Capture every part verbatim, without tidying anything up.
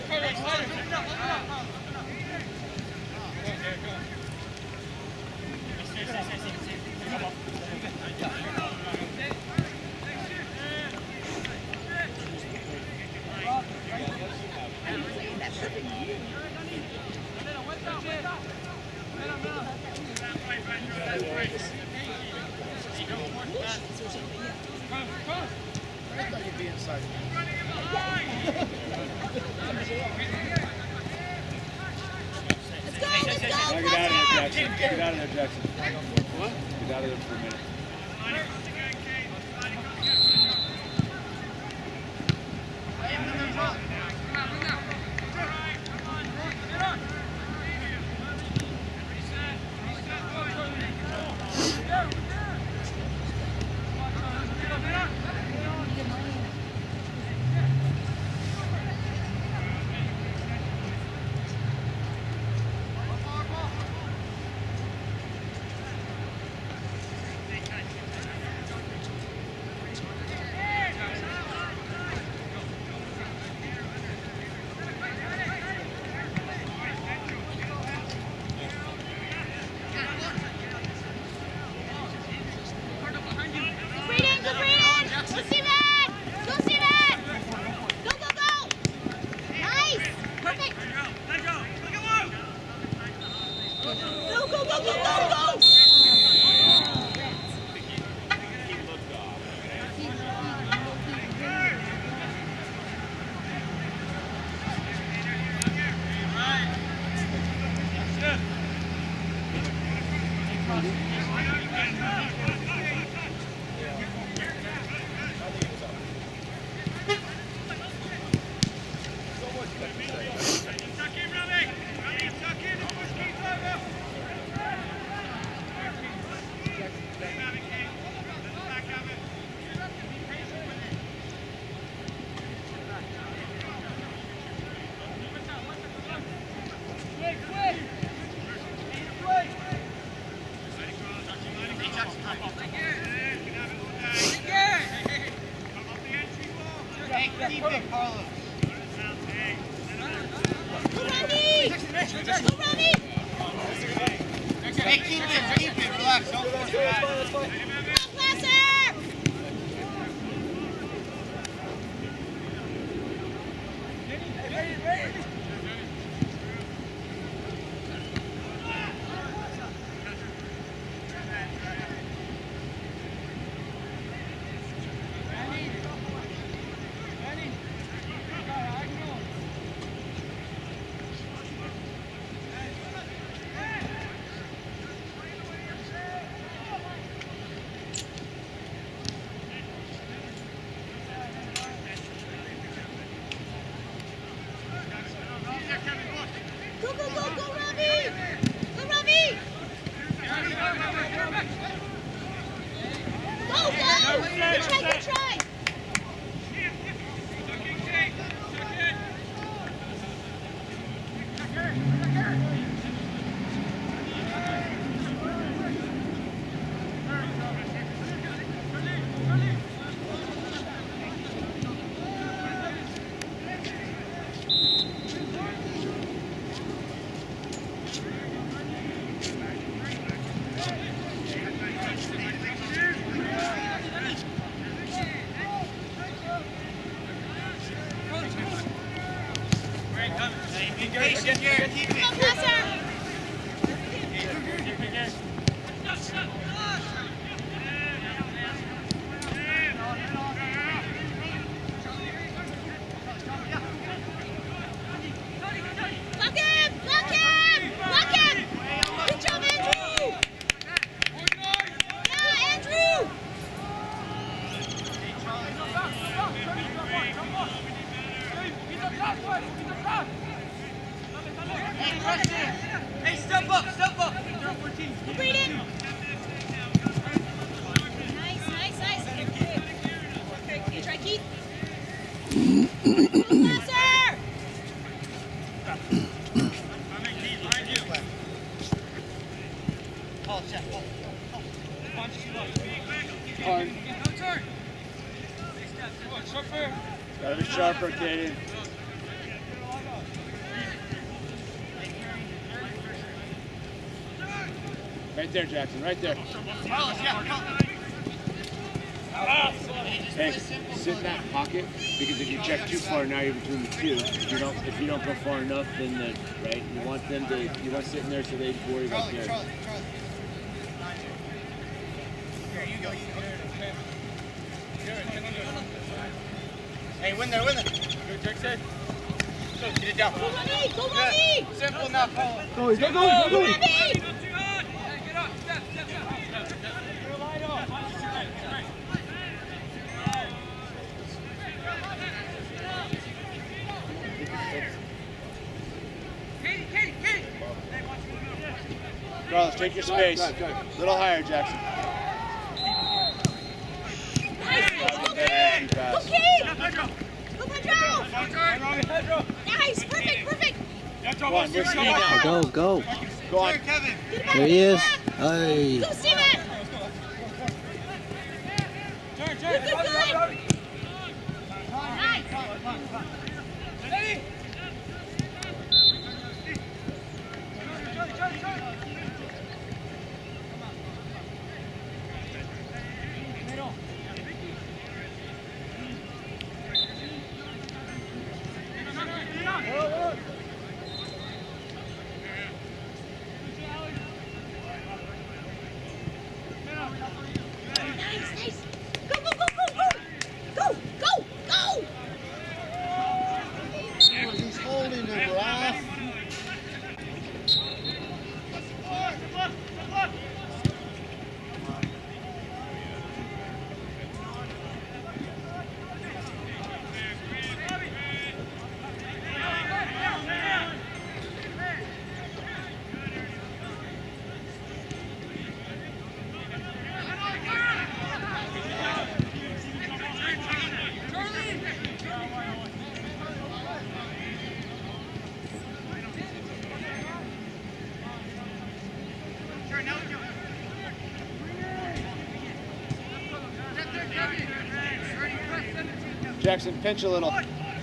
Gotta be sharper, Katie. Right there, Jackson, right there. Hey, sit in that pocket, because if you check too far, now you're between the two. If you don't, if you don't go far enough, then the right. You want them to, you want to sit in there so they worry about there. Here you go. Hey, win there, win there. Good, Jackson. Go, get it down. Go, Money! Go, Money! Simple now, Paul. Go, go, go, go! Money! Carlos, take your space. A little higher, Jackson. Nice, nice, go, Kate! Go, Kate! Go, Pedro! Nice, perfect, perfect! Go on, we're speed now. Go, go. Go on. There he is. Hey. Go, Steven! Good, good, good! Nice! Nice, nice! Go, go, go, go, go! Go, go, go! He's holding the Ralph. Jackson, pinch a little.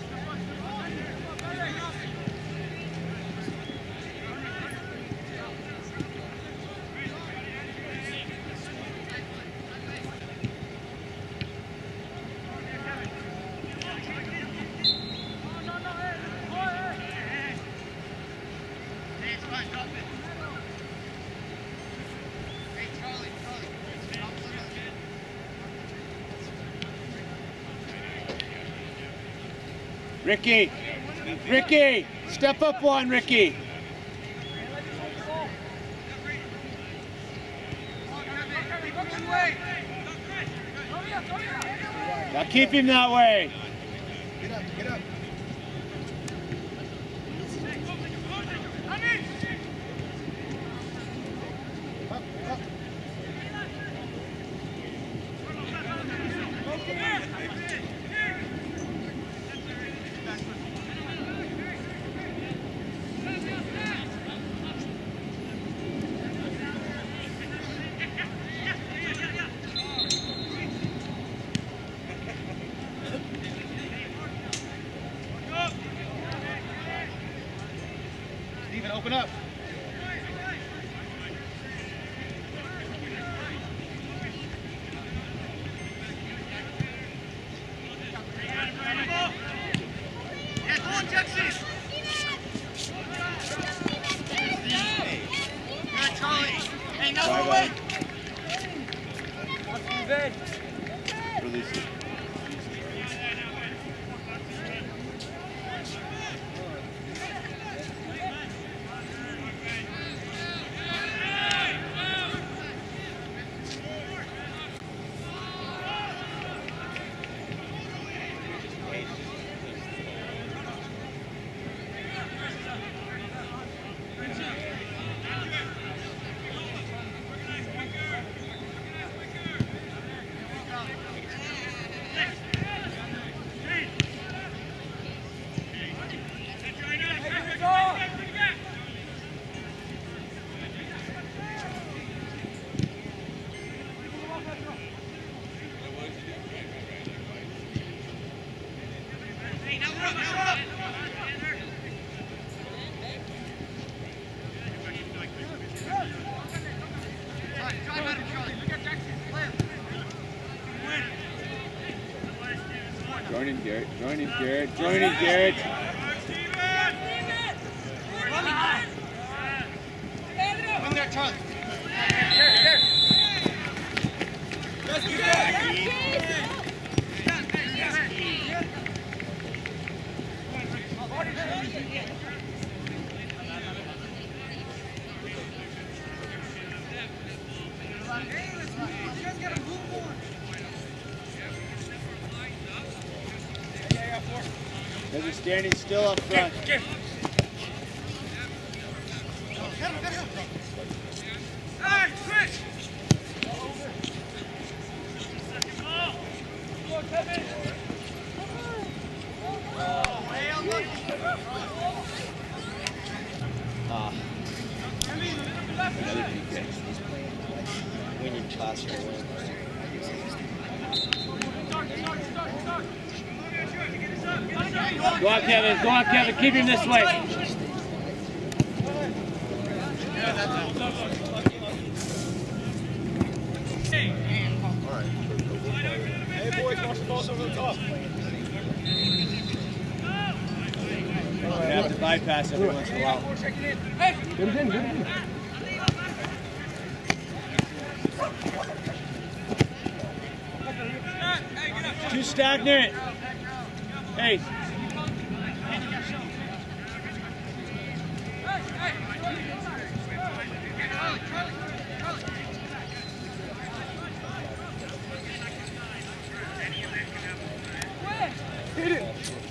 Ricky, Ricky, step up one, Ricky. Now keep him that way. Get up, get up. Up, up. Steven, open up. Yeah, go on, Jackson. Good, Charlie. Hey, no more way. Release it. Garrett. Join him, Garrett. Join him, Garrett. Come there, Charlie. They're standing still up front. Ah. Another P K. We need class to win. Go on, Kevin. Go on, Kevin. Keep him this way. Hey, boys, watch the balls over the top. You have to bypass every once in a while. Get it in, get it in. Too stagnant. Hey. Hit it.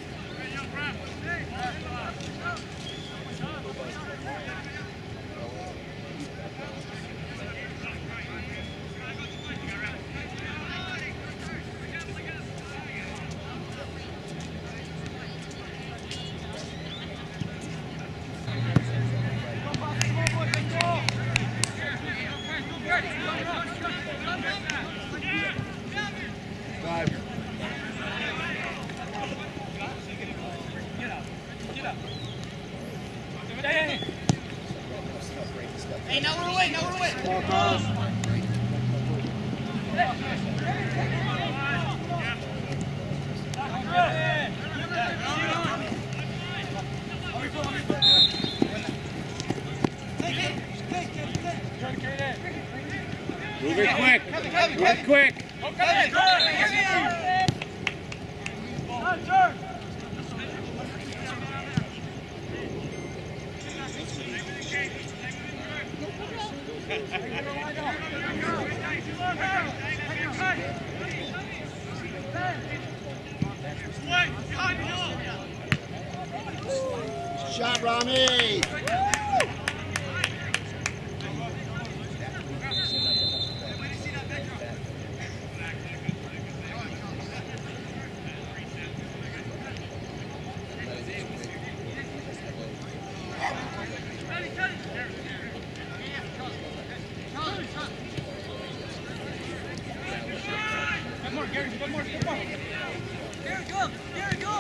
Hey, now we're away, now we're away. Move it quick. Move it quick. Shot, Rami! One more, Gary, one more, one more. Gary, go! Gary, go!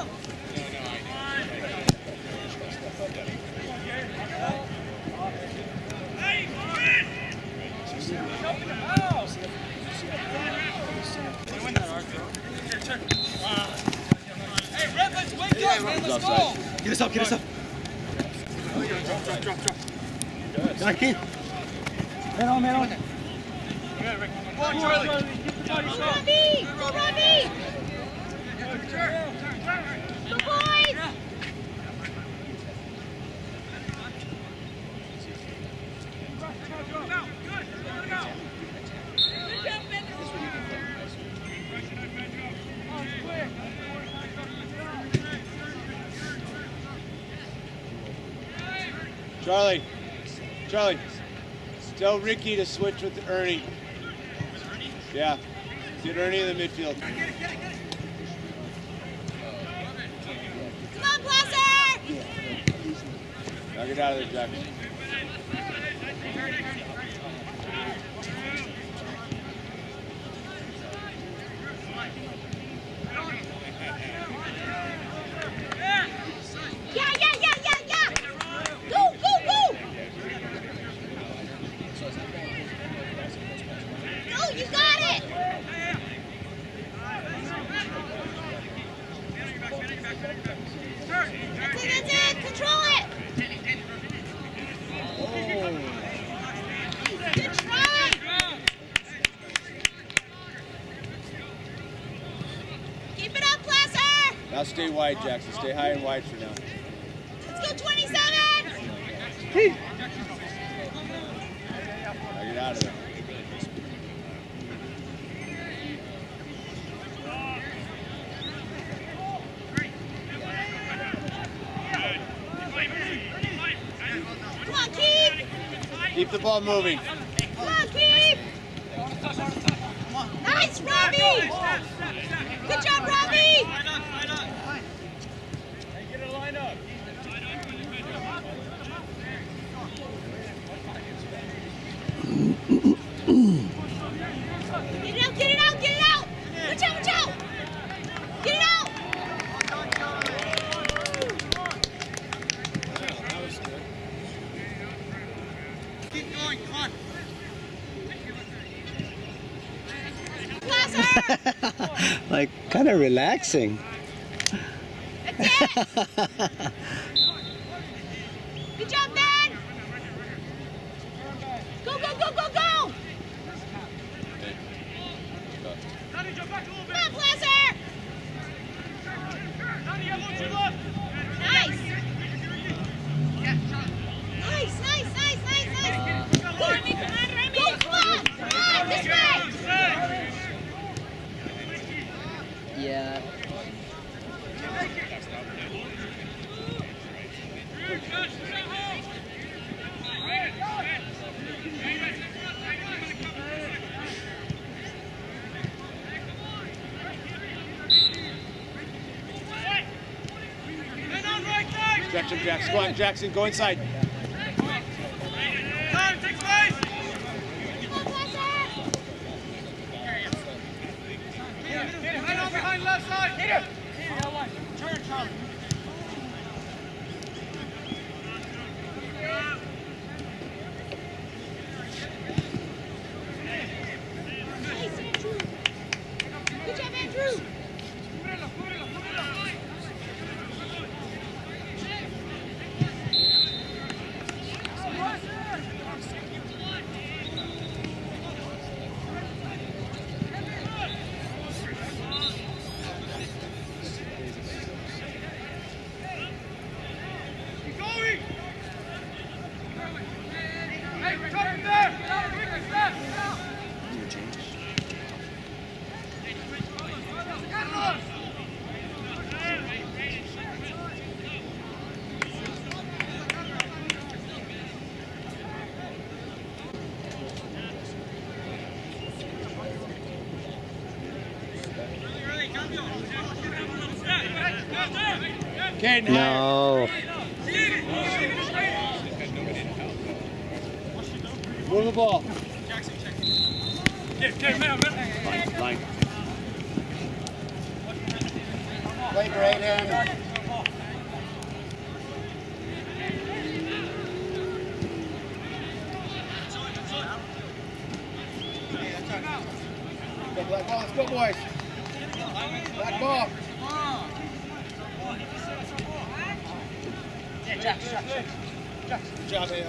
Hey, Red, let's wake up, man, let's go! Get us up, get us up. Drop, drop, drop, drop. Got Keith. Man on, man on. Come on, Charlie. Go, Robbie! Go, Robbie! Go, boys! Charlie. Charlie. Tell Ricky to switch with Ernie. Yeah. Get Ernie in the midfield. Come on, Placer! Knock it out of there, Jack. Yeah, yeah, yeah, yeah, yeah! Go, go, go! Go, you got it! stay wide, Jackson. Stay high and wide for now. Let's go twenty-seven! Now get out of there. Come on, Keith! Keep the ball moving. Come on, Keith! Nice, Robbie! Good job, Robbie! Get a line up. Get it out, get it out, get it out! Watch out, watch out! Get it out! Keep going, come on. Closer! Like, kind of relaxing. That's it! Good job, Ben! Go, go, go, go, go! Danny, jump back a little bit. Come on, Placer! Danny, have one to left. Nice! Nice, nice, nice, nice, nice! Go, Remy, come on, Remy! Go, come on! Come on, this way! Yeah. Stretch him, Jackson. Go on, Jackson. Go inside. Time, take space. Right on behind left side. Hit him. Turn, Charlie. Nice, Andrew! Good job, Andrew! Keep going. Hey, turn there. Step. Caden, No. move the ball. Get, get, man, man. Line, line. Play Brayden. Go, black ball. Let's go, boys. Black ball. Good job, A R.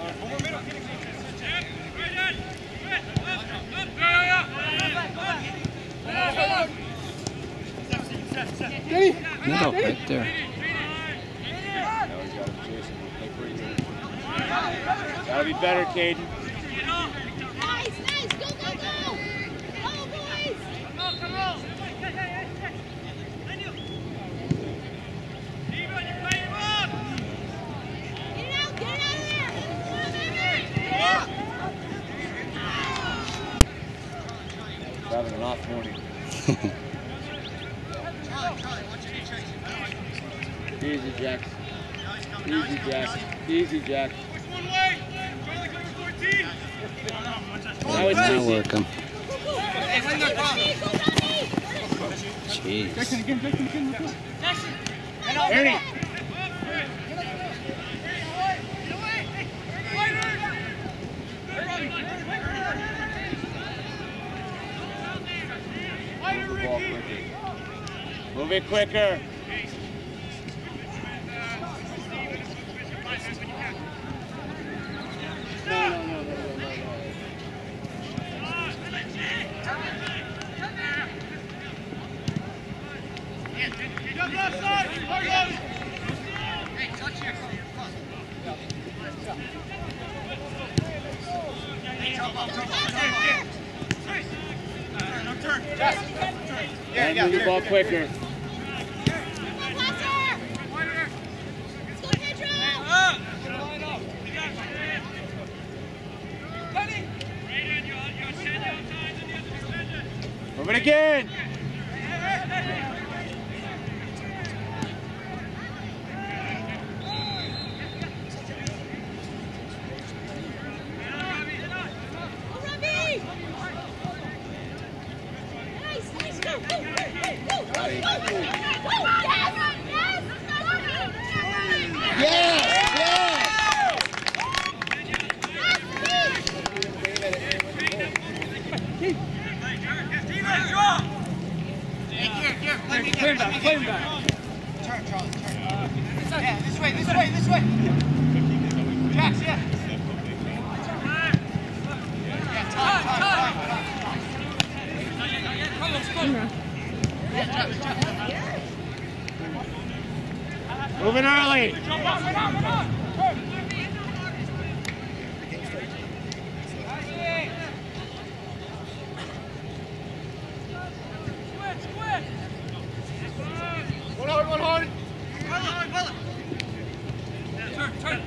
No, right there. Now we got him, Jason. Play pretty good. Gotta be better, Caden. Nice, nice! Go, go, go! Go, boys! Come on, come on. Get it out, get it out of there! Come on, baby! Having an off morning. Easy, Jack. Easy, Jack. Easy, Jack. Push one way. Charlie, cover fourteen. Now it's Now easy. work him. Go, Ronnie! Go, Ronnie! Jeez. Ernie. Move the ball quicker. Move it quicker. No, no, no, no, no, no, no. Jump left side. Try and move the ball quicker. Move it again. Play him back, play him back. Turn, Charlie, turn. Yeah, this way, this way, this way. Jax, yeah. Yeah, time, time, time. Moving early. One hard, one hard. Pull it, pull it. Yeah, turn, turn.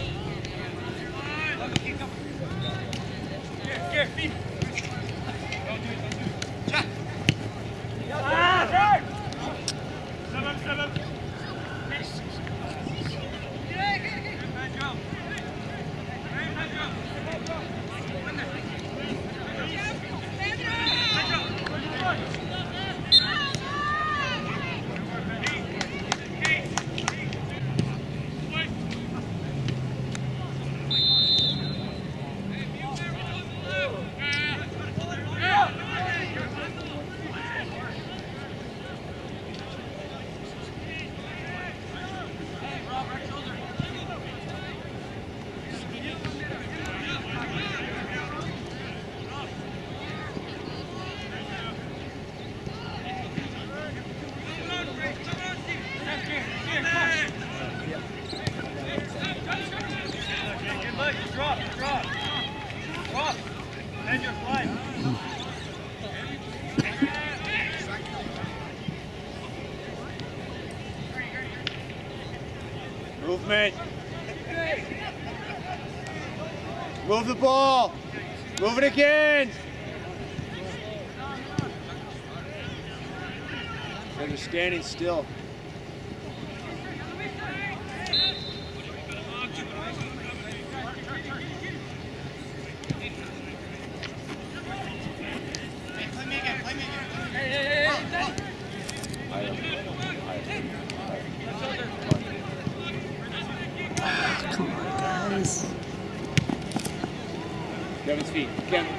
Here, here, feet. Jack. Ah, turn. Seven, seven. Yeah, get, get. Nice job. Nice job. Drop, drop. Drop. Head your flight. Movement. Move the ball. Move it again. They're just standing still. Come on, guys. Kevin's feet. Kevin.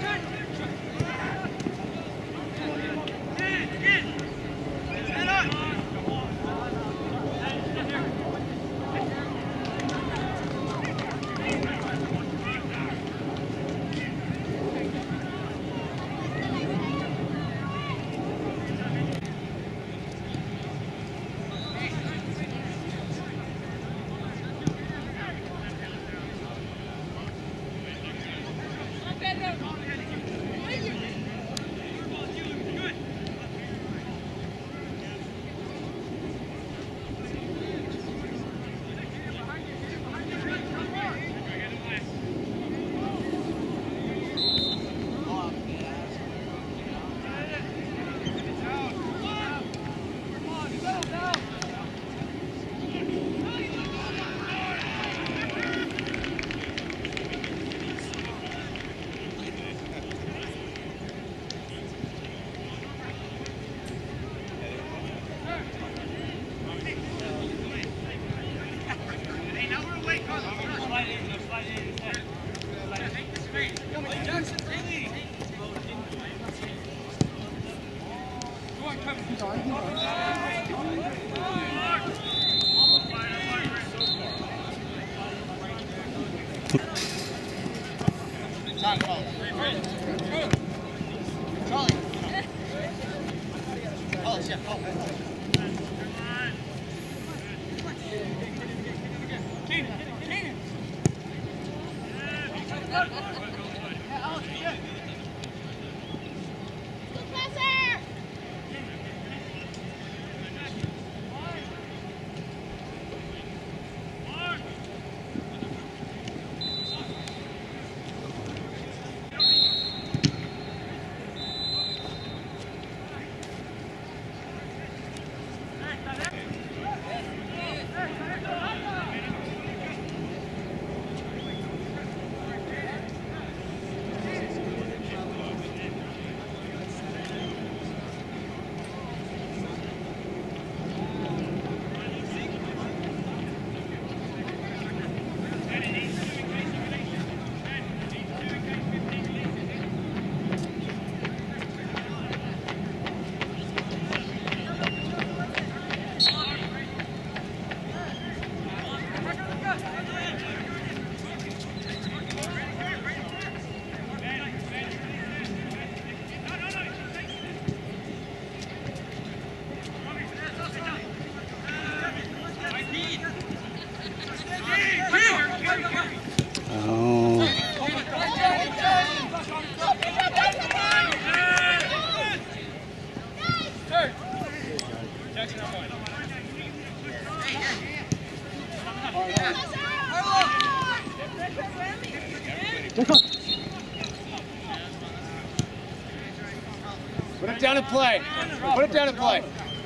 Put it down and play. Put it down and play.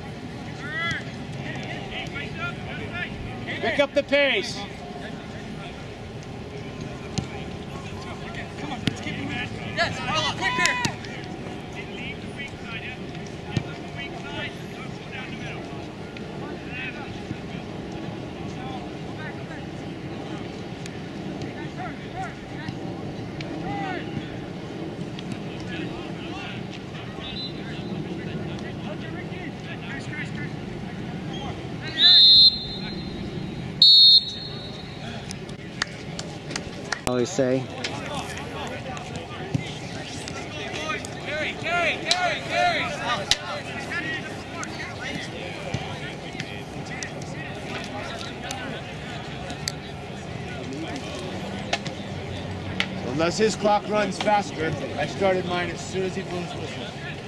Pick up the pace. Come on, let's keep moving. Yes, Marla, quicker. I always say. Carry, carry, carry, carry. Unless his clock runs faster, I started mine as soon as he blew his whistle.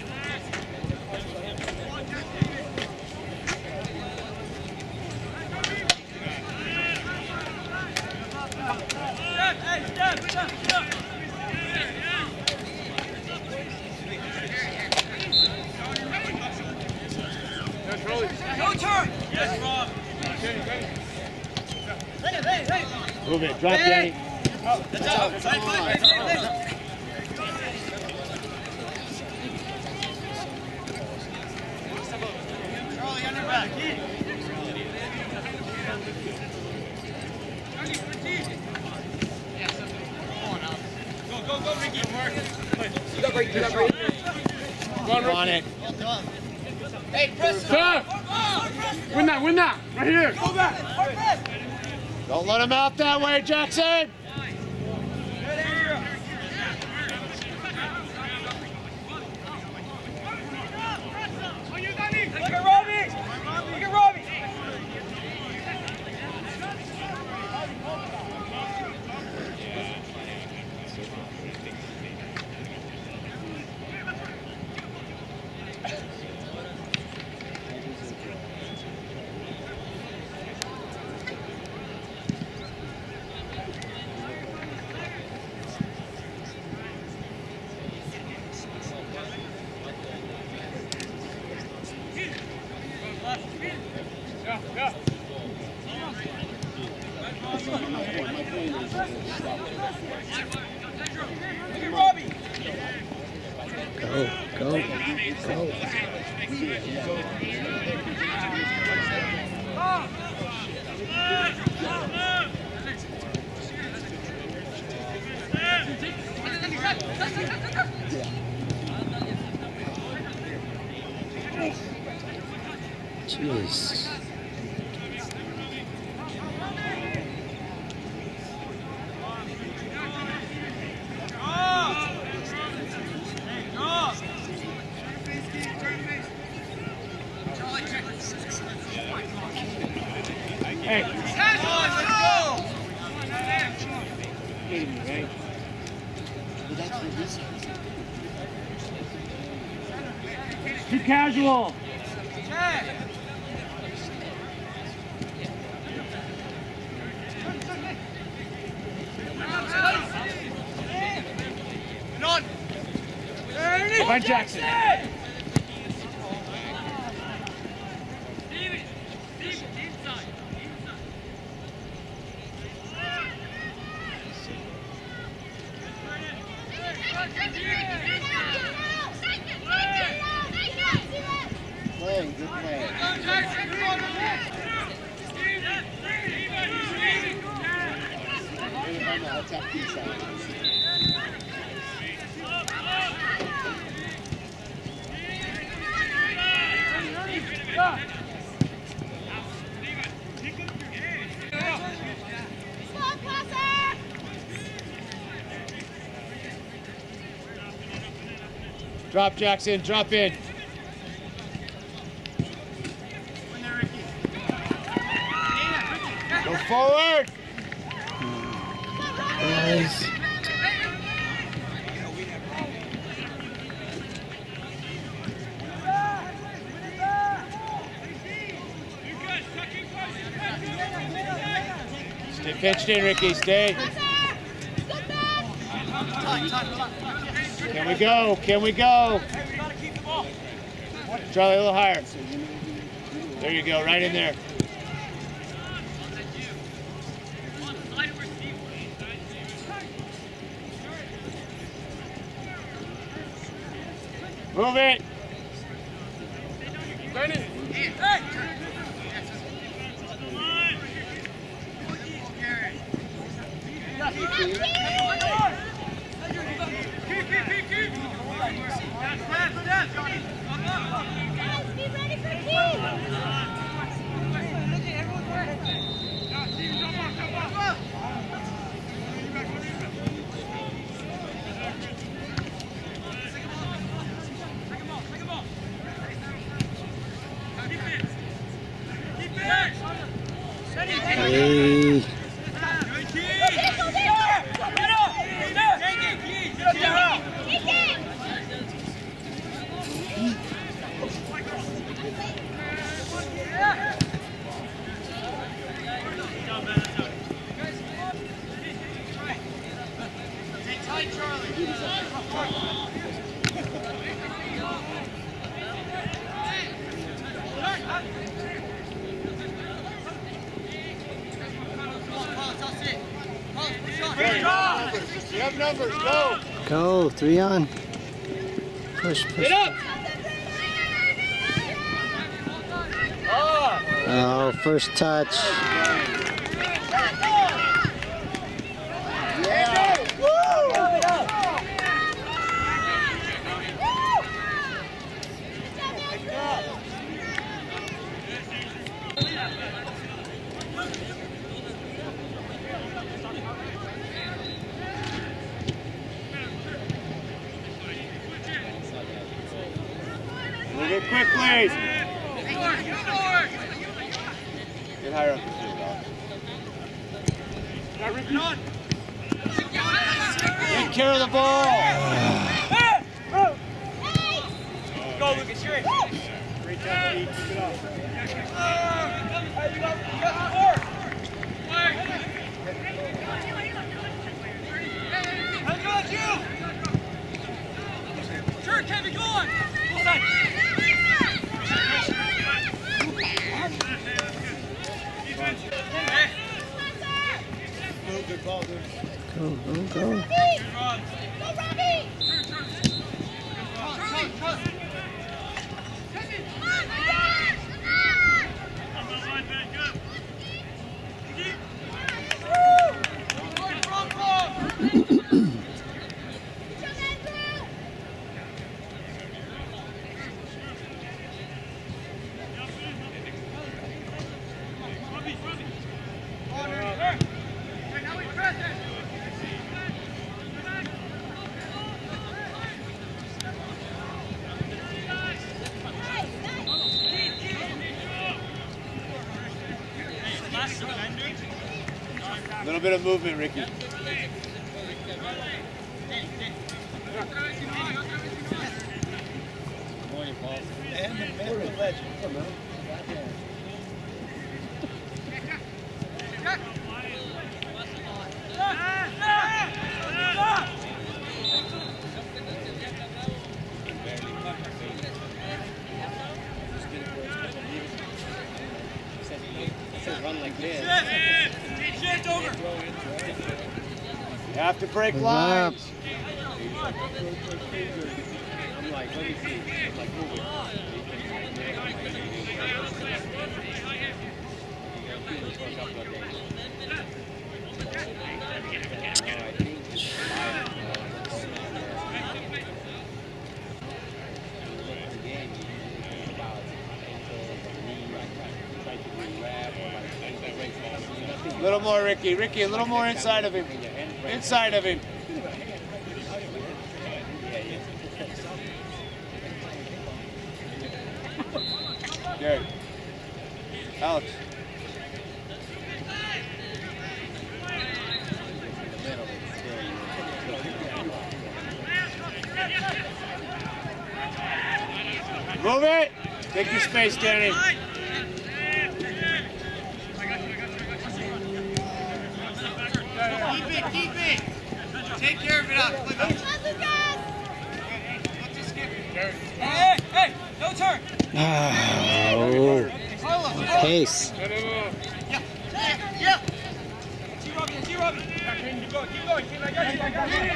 No turn. Yes, Rob. Move it. Drop Danny. That's out. Charlie, under back. Go, go, go, Ricky. You got break, you got break. On it. Hey, press. Sir! Win that, win that! Right here! Go back. Press. Don't let him out that way, Jackson. Look at Robbie. Look at Robbie. Go, go, go. Jeez. Hey. Too casual! Find Jackson. Play, good play. Let's have peace out. Drop, Jackson, drop in. Go forward. Guys. Stay pitched in, Ricky, stay. Can we go? Can we go? Charlie, a little higher. There you go, right in there. Move it. Hey. You have numbers, go! Go, three on. Push, push. Get up! Oh, first touch. Move it quickly! Get higher up. Take care of the ball! Go, Lucas, you're in. Great job, buddy. Keep it up. Sure, Kevin, go on! Full side. Good ball, dude. Go, go, go. Go, Robbie! A little bit of movement, Ricky. Morning, Paul. And the American legend. Come on. Run like this. Shit, over. You have to break Good lines. job. I'm like, let me see. I'm like, move it. A little more, Ricky. Ricky, a little more inside of him. Inside of him. Good. Alex. Move it. Take your space, Danny. Keep it, keep it. Take care of it out. Come on, Lucas! Hey, hey, no turn. Oh. Pace. Yeah, yeah. Keep Robbie, keep Robbie. Keep going, keep going. Keep going.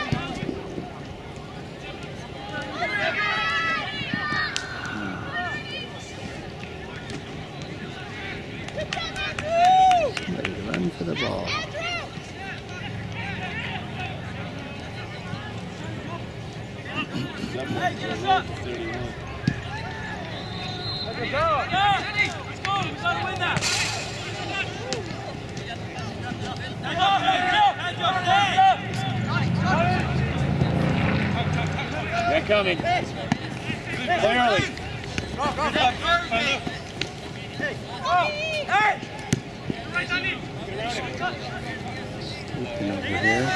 Ready to run for the ball. Hey, get us up. Let's go. Let's go. We gotta win that. They're coming. Clearly. Go, go, go. Hey. Hey. Scooping over here.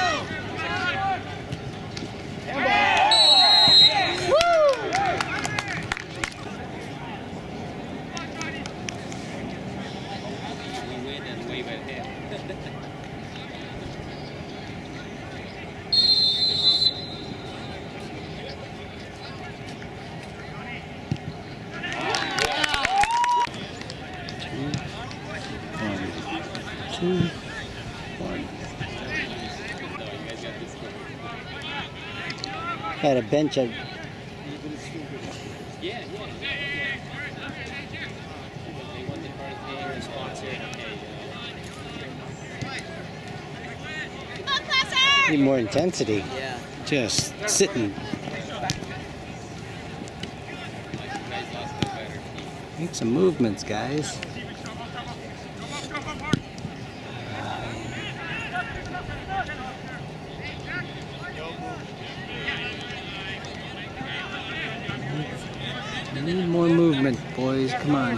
Two, one. Had a bench of. Yeah, yeah. They won the first game and sponsored. Come on, Classer! Need more intensity. Yeah. Just sitting. Make some movements, guys. We need more movement, boys. Come on.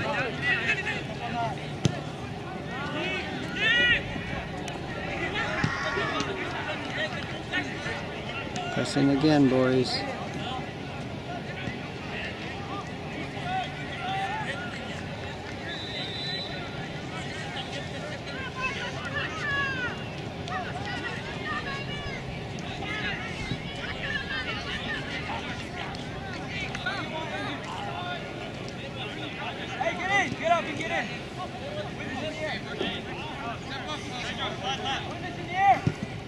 Pressing again, boys. Get up and get in. Win this in the air. Win this in the air.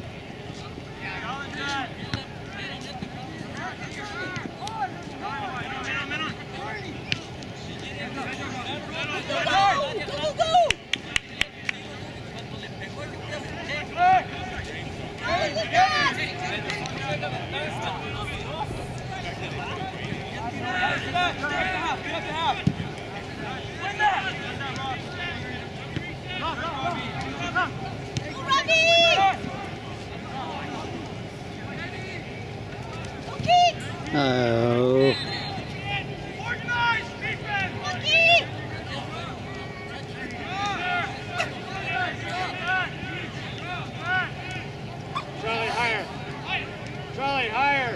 Go, go, go! Oh. Charlie, higher. Charlie, higher.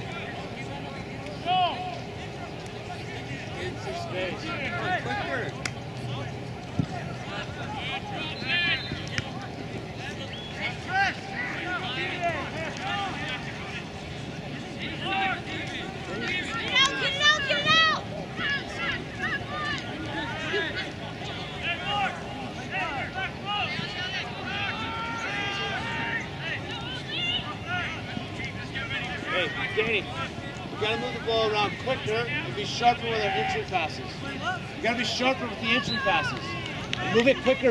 Into space. Quicker. Hey, Danny, we gotta move the ball around quicker and be sharper with our entry passes. We gotta be sharper with the entry passes. And move it quicker.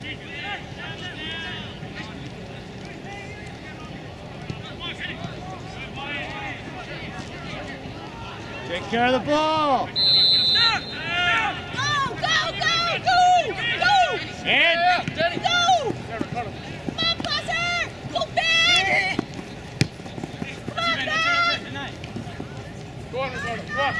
Take care of the ball. Go, go, go, go, go! And Go! Come on, Placer! Go big! Come on, back! go on, Roberto. Go on.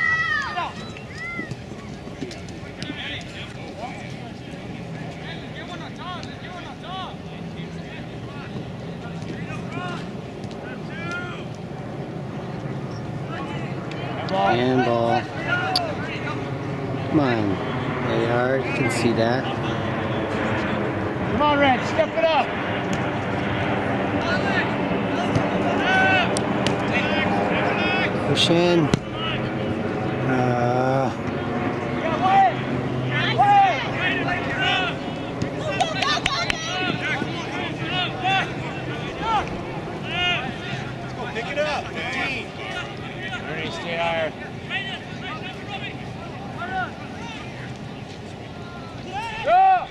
Handball. Come on. They are. You can see that. Come on, Red, step it up. Push in. Uh, Pick it up. Ernie, stay higher. Go!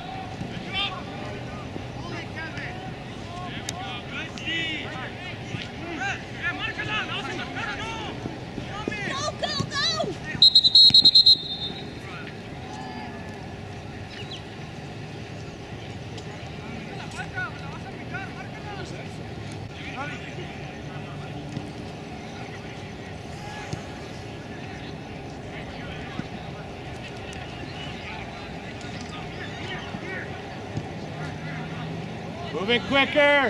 Move it quicker!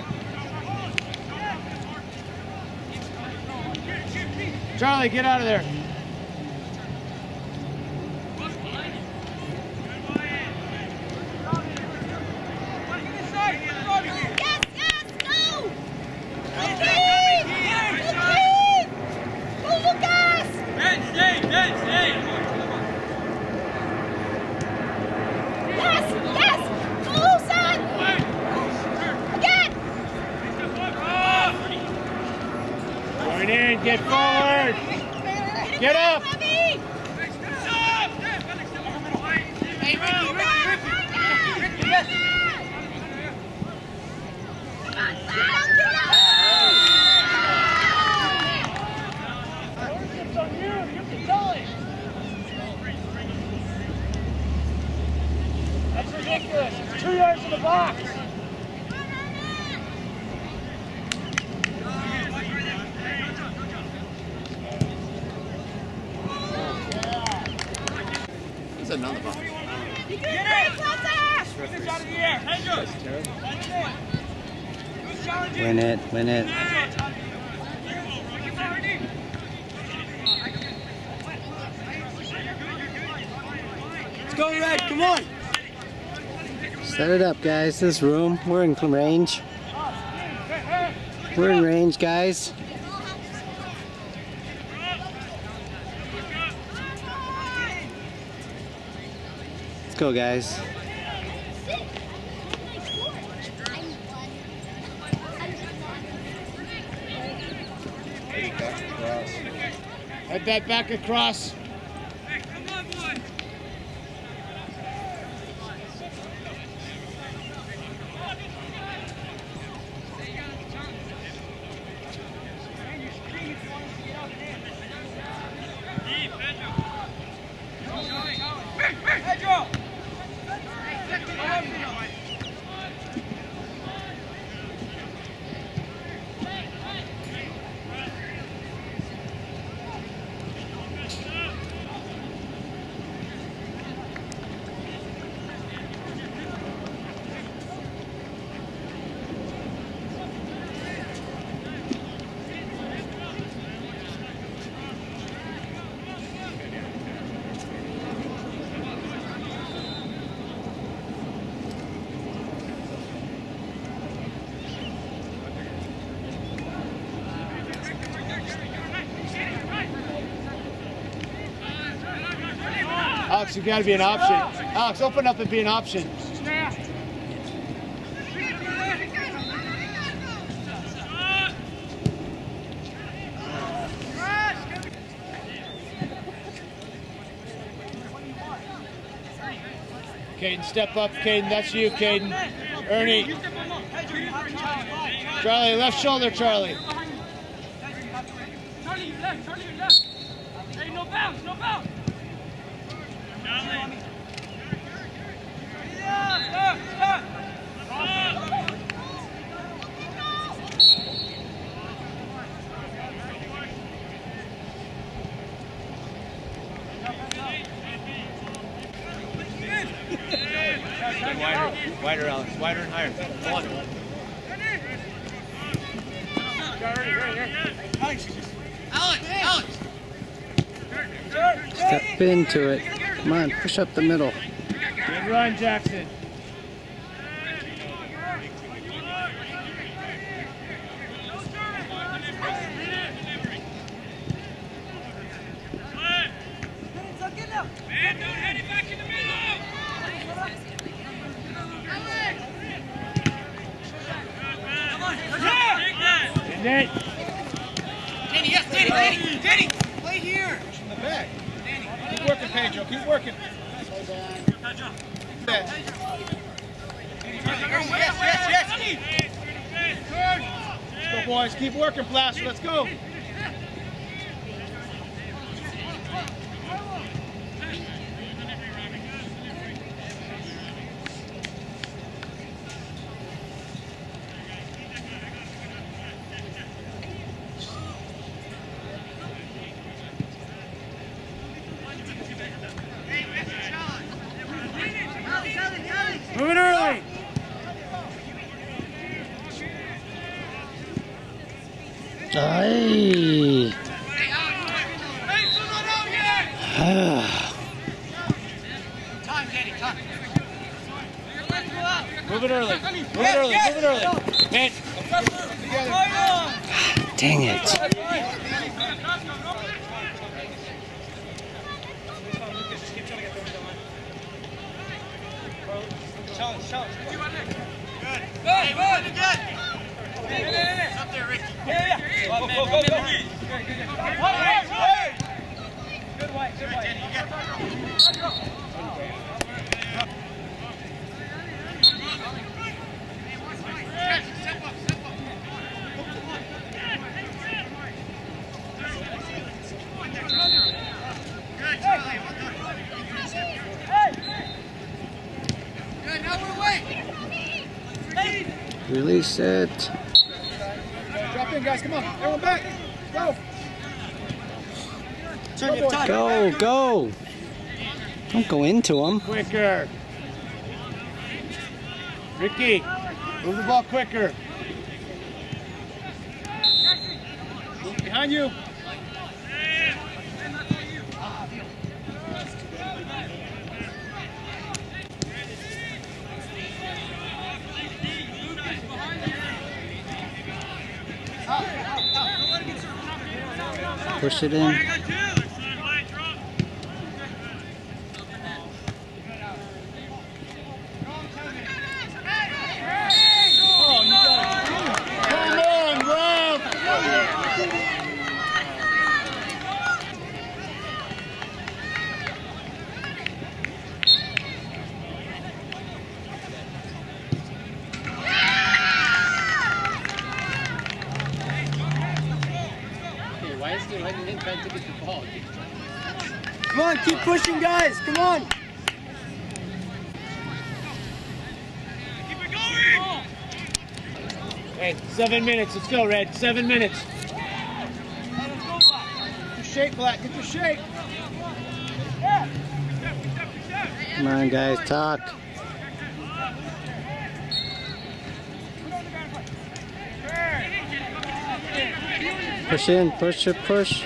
Charlie, get out of there. Yes, yes, go! Go, Keith! Go, Keith! Go, Lucas! Yes, yes! Go, son! Again! Going in, get forward! Get up! Heavy! Hey, Ricky, Ricky, Ricky! Ricky, yes! That's ridiculous. It's two yards in the box. That's another box. You get it, Plaza! Get out of the air! That's terrible. win it, win it. Let's go, Red. Come on. Set it up, guys. This room, we're in range. We're in range, guys. Let's go, guys. Head that back across. Alex, you got to be an option. Alex, open up and be an option. Caden, step up. Caden, that's you, Caden. Ernie. Charlie, left shoulder, Charlie. Charlie, you left. Charlie, you left. Hey, no bounce, no bounce. Stop, stop. Wider, wider, Alex. Wider and higher. Come on. Alex, Alex. Step into it. Come on, push up the middle. Good run, Jackson. Danny. Danny, yes, Danny, Danny, Danny, play here. In the back. Danny. Keep working, Pedro. Keep working. Yes, yes, yes. Let's go, boys. Keep working, Plaster. Let's go. Moving early. Aye. Time, Danny, time. Move it early. Move it early. Move it early. Man. Dang it. Challenge, challenge. Good. Good, good, good. It's up there, Ricky. Yeah, yeah. Go, go, go, go. Good, good, good. Right, right. Good way, good way. Danny, you got it. Step up, step up. Good, Charlie. Well done. Good, now we're away. Release it. Drop in, guys. Come on. Everyone back. Go. Turn your time. Go, go. Don't go into him. Quicker. Ricky, move the ball quicker. Behind you. Push it in. Come on, Rob. Why is he letting him try to get the ball? Come on, keep pushing, guys. Come on. Keep it going. Hey, seven minutes. Let's go, Red. Seven minutes. Get your shape, Black. Get your shape. Come on, guys, talk. Push in, push it, push.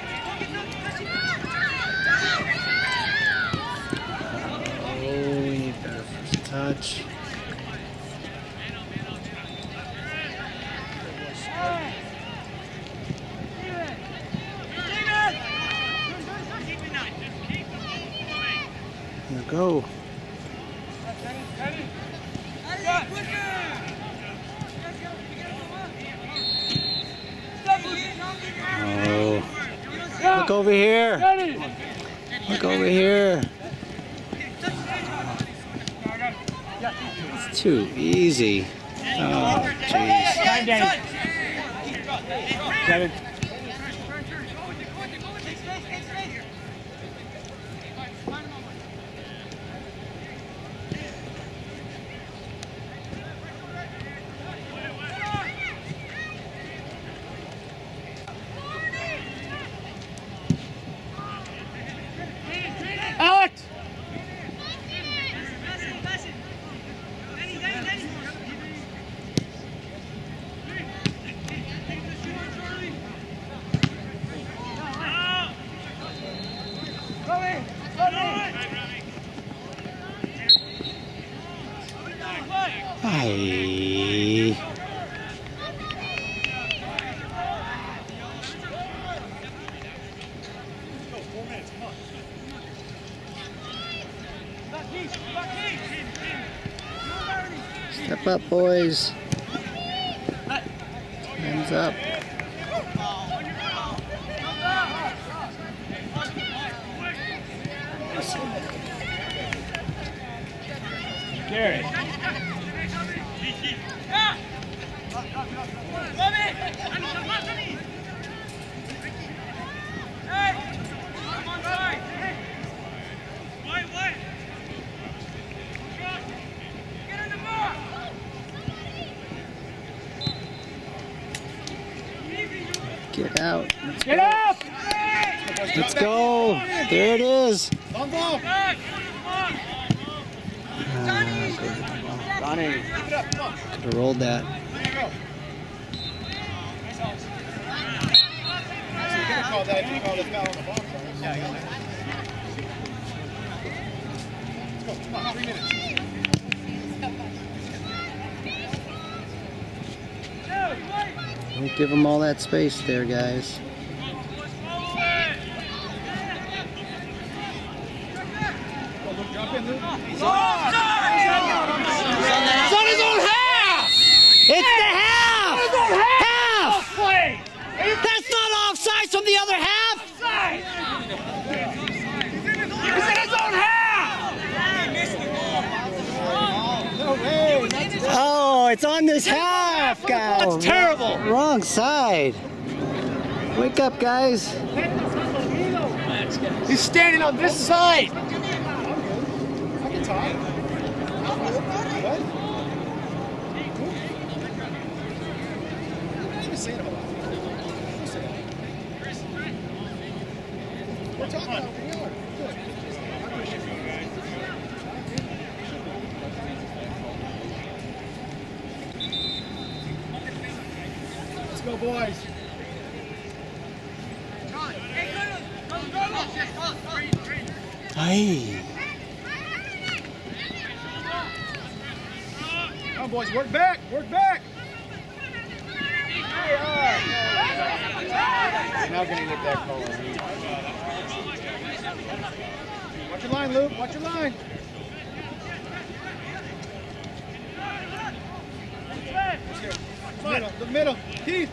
Oh, we need better first touch. Now go. Oh. Look over here. Look over here. It's too easy. Oh, jeez. Time, Danny. Seven. Alex! Aye. Step up, boys. Time's What's up? Gary. Get out. Get up! Let's go. There it is. Long ball. Uh, Ronnie. Could have rolled that. There you go. So you could have called that if you called it foul on the box. Yeah, you got it. Let's go. Come on, three minutes. Don't give them all that space there, guys. Drop in, Luke. It's on his own half! It's the half! Half! That's not offsides from the other half! It's in his own half! Oh, it's on this half, guys. That's terrible. Wrong side. Wake up, guys. He's standing on this side. Let's go, boys. Hey. Come on, boys, work back, work back. You're not going to get that call. Watch your line, Luke. Watch your line. Middle, the middle. Keith.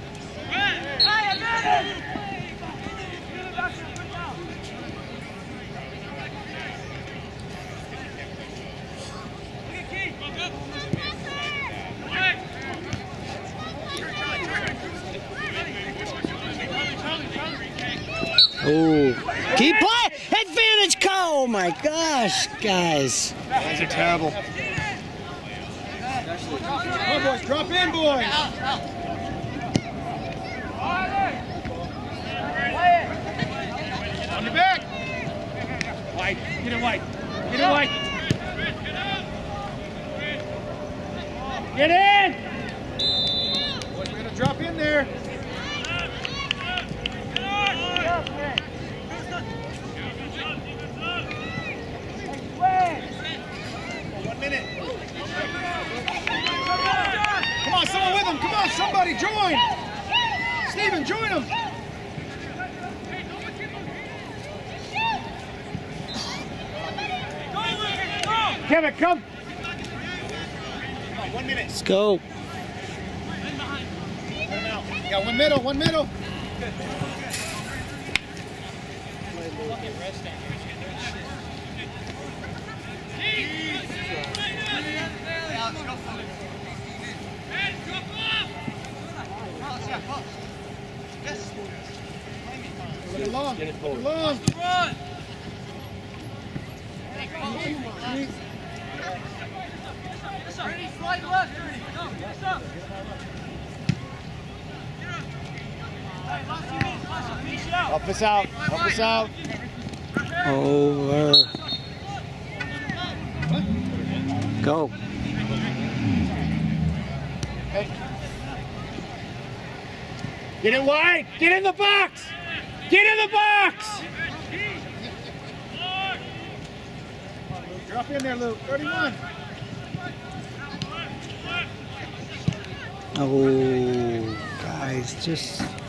Oh, keep playing. Advantage call. Oh my gosh, guys. Guys are terrible. Come on, boys. Drop in, boys. On your back. White. Get it, White. Get it, White. Get in. Boys, we're going to drop in there. One minute. Come on, someone with him. Come on, somebody join. Steven, join him. Kevin, come. Come on, one minute. Let's go. Yeah, one middle, one middle. Get it long. Get it long. Run! Ready, slide left, Ernie. Go, get up. Help us out. Help us out. Over. Go. Hey. Get it wide. Get in the box. Get in the box. Drop in there, Luke. thirty-one. Oh, guys, just